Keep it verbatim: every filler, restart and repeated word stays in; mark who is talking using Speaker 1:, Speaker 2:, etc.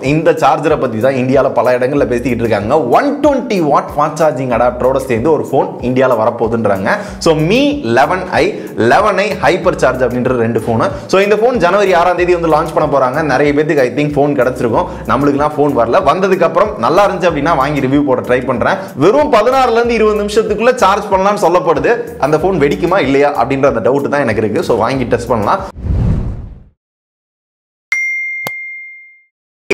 Speaker 1: இந்த சார்ஜரை பற்றி தான் இந்தியாவில் பல இடங்களில் பேசிக்கிட்டு இருக்காங்க. One twenty watt fast charging அடாப்டரோட சேர்ந்து ஒரு ஃபோன் இந்தியாவில் வரப்போகுதுன்றாங்க. So Mi eleven i eleven i hyper charge அப்படின்ற ரெண்டு ஃபோனு. ஸோ இந்த ஃபோன் ஜனவரி ஆறாம் தேதி வந்து லான்ச் பண்ண போகிறாங்க. நிறைய பேருக்கு ஐ திங்க் ஃபோன் கிடச்சிருக்கும். நம்மளுக்குலாம் ஃபோன் வரல. வந்ததுக்கு அப்புறம் நல்லா இருந்துச்சு அப்படின்னா வாங்கி ரிவ்யூ போட ட்ரை பண்ணுறேன். வெறும் பதினாறுல இருந்து இருபது நிமிஷத்துக்குள்ள சார்ஜ் பண்ணலாம்னு சொல்லப்படுது. அந்த ஃபோன் வெடிக்குமா இல்லையா அப்படின்ற அந்த டவுட் தான் எனக்கு இருக்கு. ஸோ வாங்கி டெஸ்ட் பண்ணலாம்.